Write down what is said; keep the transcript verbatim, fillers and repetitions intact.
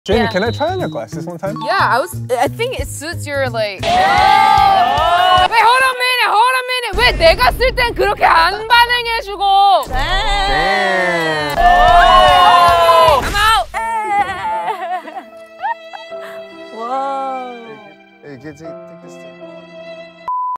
Jamie, Yeah. can I try on your glasses one time? Yeah, I was. I think it suits your like. Wait, hold on a minute, hold on a minute. 왜 내가 쓸 땐 그렇게 안 반응해주고? Damn. I'm out. Whoa. Hey, get, take, take this too.